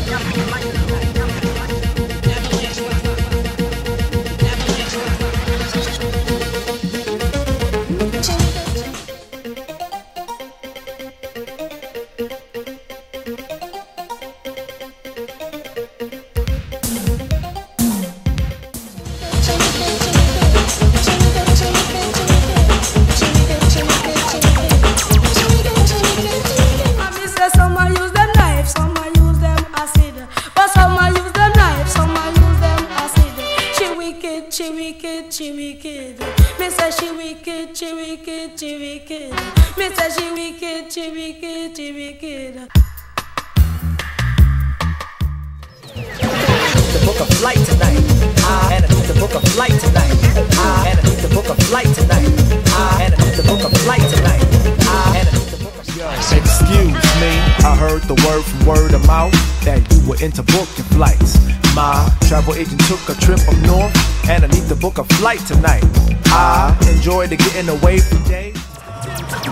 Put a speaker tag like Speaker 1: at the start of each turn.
Speaker 1: She wicked, she wicked. Me say she wicked, she wicked, she wicked. Me say she wicked, she wicked, she wicked.
Speaker 2: To book a flight tonight. And I need to book a flight tonight. And I need to book a flight tonight. And I need to book a flight tonight. And I need to book a flight.
Speaker 3: Excuse me, I heard the word from word of mouth that you were into booking flights. My travel agent took a trip up north, and I need to book a flight tonight. I enjoy the getting away from days.